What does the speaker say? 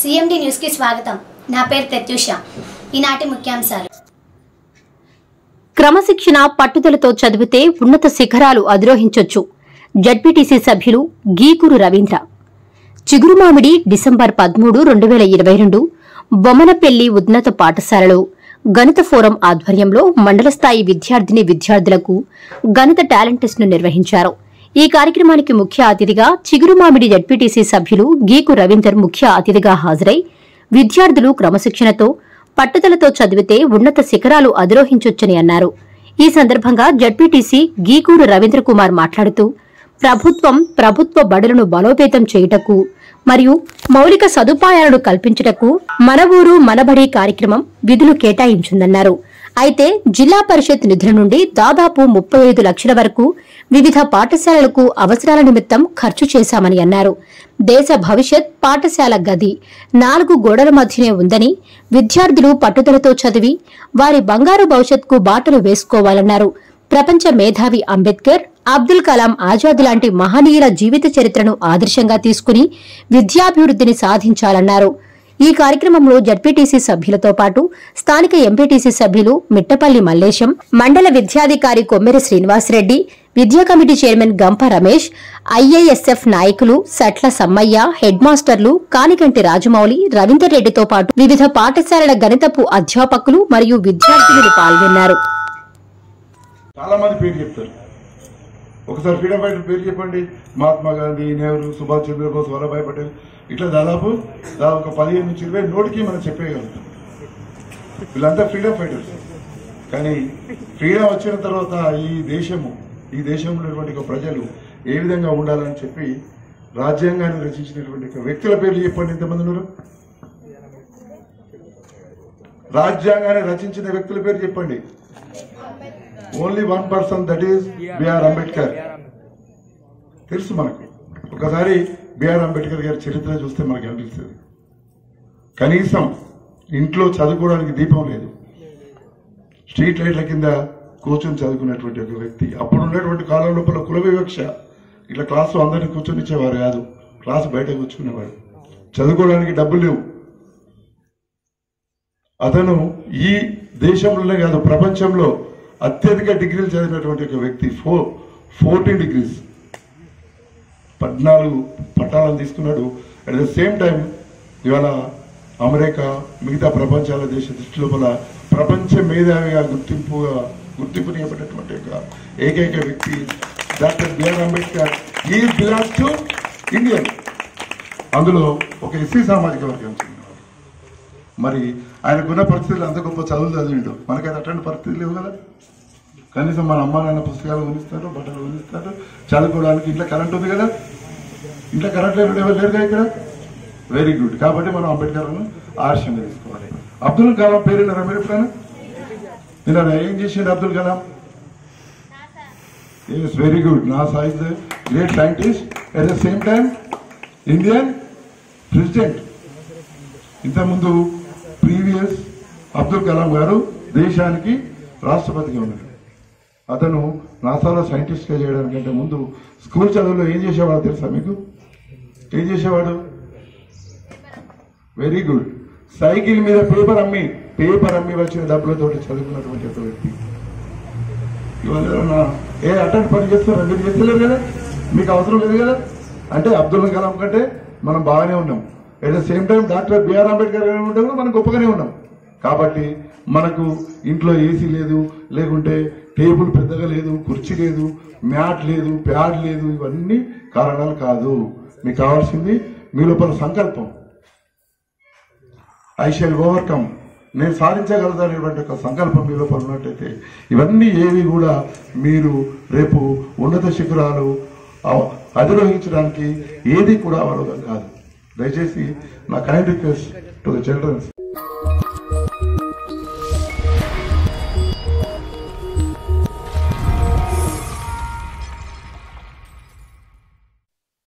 CMD news కి స్వాగతం. నా పేరు ప్రత్యూష. ఈనాటి ముఖ్యాంశాలు. క్రమశిక్షణ పట్టుదలతో చదివితే ఉన్నత శిఖరాలు అధిరోహించొచ్చు. జడ్పీటీసీ సభ్యులు గీకూరు రవీంద్ర. చిగురుమామిడి డిసెంబర్ 13, 2022 బొమ్మనపల్లి ఉన్నత పాఠశాలలో గణిత ఫోరం ఆధ్వర్యంలో మండల స్థాయి విద్యార్థులకు గణిత టాలెంట్ టెస్ట్ ను నిర్వహించారు. ఈ కార్యక్రమానికి ముఖ్య అతిథిగా చిగురుమామిడి జడ్పీటీసీ సభ్యులు గీకు రవీందర్ ముఖ్య అతిథిగా హాజరై విద్యార్థులు క్రమశిక్షణతో పట్టుదలతో చదివితే ఉన్నత శిఖరాలు అధిరోహించొచ్చని అన్నారు. ఈ సందర్భంగా జడ్పీటీసీ గీకూరు రవీంద్ర కుమార్ మాట్లాడుతూ ప్రభుత్వ బడులను బలోపేతం చేయుటకు మరియు మౌలిక సదుపాయాలను కల్పించుటకు మన ఊరు మనబడి కార్యక్రమం విధులు కేటాయించిందన్నారు. అయితే జిల్లా పరిషత్ నిధుల నుండి దాదాపు 35 లక్షల వరకు వివిధ పాఠశాలలకు అవసరాల నిమిత్తం ఖర్చు చేశామని అన్నారు. దేశ భవిష్యత్ పాఠశాల గది 4 గోడల మధ్యనే ఉందని, విద్యార్థులు పట్టుదలతో చదివి వారి బంగారు భవిష్యత్కు బాటలు వేసుకోవాలన్నారు. ప్రపంచ మేధావి అంబేద్కర్, అబ్దుల్ కలాం ఆజాద్ లాంటి మహనీయుల జీవిత చరిత్రను ఆదర్శంగా తీసుకుని విద్యాభివృద్ధిని సాధించాలన్నారు. ఈ కార్యక్రమంలో జడ్పీటీసీ సభ్యులతో పాటు స్థానిక ఎంపీటీసీ సభ్యులు మిట్టపల్లి మల్లేశం, మండల విద్యాధికారి కొమ్మెరి శ్రీనివాసరెడ్డి, విద్యా కమిటీ చైర్మన్ గంప రమేష్, ఐఏఎస్ఎఫ్ నాయకులు సట్ల సమ్మయ్య, హెడ్ మాస్టర్లు కానికంటి రాజమౌళి, రవీందర్ రెడ్డితో పాటు వివిధ పాఠశాలల గణితపు అధ్యాపకులు మరియు విద్యార్థులు పాల్గొన్నారు. చాలా మంది పేరు చెప్తారు. ఒకసారి ఫ్రీడమ్ ఫైటర్ పేరు చెప్పండి. మహాత్మా గాంధీ, నెహ్రూ, సుభాష్ చంద్రబోస్, వల్లభాయ్ పటేల్, ఇట్లా దాదాపు ఒక 15 నుంచి 20 నోటికి మనం చెప్పేయగలుగుతాం. వీళ్ళంతా ఫ్రీడమ్ ఫైటర్స్. కానీ ఫ్రీడమ్ వచ్చిన తర్వాత ఈ దేశంలో ఉన్నటువంటి ప్రజలు ఏ విధంగా ఉండాలని చెప్పి రాజ్యాంగాన్ని రచించినటువంటి వ్యక్తుల పేర్లు చెప్పండి. ఎంతమంది ఉన్నారు? రాజ్యాంగాన్ని రచించిన వ్యక్తుల పేరు చెప్పండి. Only 1 person, that is BR Ambedkar. తెలుసు మనకు. ఒకసారి బిఆర్ అంబేద్కర్ గారి చరిత్ర చూస్తే మనకు అనిపిస్తుంది. కనీసం ఇంట్లో చదువుకోవడానికి దీపం లేదు, స్ట్రీట్ లైట్ల కింద కూర్చొని చదువుకున్నటువంటి ఒక వ్యక్తి. అప్పుడు ఉన్నటువంటి కాలం లోపల కుల వివక్ష, ఇట్లా క్లాసు అందరినీ కూర్చొనిచ్చేవారు కాదు, క్లాసు బయట కూర్చునేవాడు. చదువుకోవడానికి డబ్బులు లేవు. అతను ఈ దేశంలోనే కాదు ప్రపంచంలో అత్యధిక డిగ్రీలు చదివినటువంటి ఒక వ్యక్తి. 14 డిగ్రీస్, 14 పట్టాలను తీసుకున్నాడు. అట్ ద సేమ్ టైం ఇవాళ అమెరికా, మిగతా ప్రపంచాల దేశ దృష్టి లోపల ప్రపంచ మేధావిగా గుర్తింపునివ్వబడినటువంటి ఒక ఏకైక వ్యక్తి డాక్టర్ బిఆర్ అంబేద్కర్. ఈ బిలాంగ్స్ టు ఇండియన్. అందులో ఒక ఎస్సీ సామాజిక వర్గం చెందినవాడు. మరి ఆయనకున్న పరిస్థితులు అంత గొప్ప చదువులు చదివిండు. మనకైతే అటువంటి పరిస్థితులు లేవు కదా. కనీసం మన అమ్మ నాన్న పుస్తకాలు కొనిస్తారు, బట్టలు కొనిస్తారు, చదువుకోవడానికి. ఇంట్లో కరెంట్ ఉంది కదా, ఇంట్లో కరెంట్ లేరు ఎవరు లేరు కదా ఇక్కడ. Very good. కాబట్టి మనం అంబేద్కర్ను ఆదర్శంగా తీసుకోవాలి. అబ్దుల్ కలాం పేరు విన్నారా మీరు ఎప్పుడైనా? విన్నారా? ఏం చేసిండు Abdul Kalam? Yes, very good. NASA is the great scientist, at the same time Indian president. ఇంతకుముందు ప్రీవియస్ అబ్దుల్ కలాం గారు దేశానికి రాష్ట్రపతిగా ఉన్నారు. అతను నాసాలో సైంటిస్ట్గా చేయడానికంటే ముందు స్కూల్ చదువులో ఏం చేసేవాడు తెలుసా మీకు? ఏం చేసేవాడు? Very good. సైకిల్ మీద పేపర్ అమ్మి వచ్చిన డబ్బులతో చదువుకున్నటువంటి ఒక వ్యక్తి. ఇవాళ అటెండ్ పని చేస్తారా? మీరు చేస్తలేరు కదా, మీకు అవసరం లేదు కదా. అంటే అబ్దుల్ కలాం కంటే మనం బాగానే ఉన్నాం. At the same time doctor BR Ambedkar garu ఉంటే కూడా మనం గొప్పగానే ఉన్నాం. కాబట్టి మనకు ఇంట్లో ఏసీ లేదు, లేకుంటే టేబుల్ పెద్దగా లేదు, కుర్చీ లేదు, మ్యాట్ లేదు, ప్యాడ్ లేదు, ఇవన్నీ కారణాలు కాదు. మీకు కావాల్సింది మీ లోపల సంకల్పం. ఐ షల్ ఓవర్కమ్, నేను సాధించగలుగుతానేటువంటి ఒక సంకల్పం మీ లోపల ఉన్నట్టయితే ఇవన్నీ ఏవి కూడా మీరు రేపు ఉన్నత శిఖరాలు అధిరోహించడానికి ఏది కూడా అవరోధం కాదు. దయచేసి నా kind request to the children's,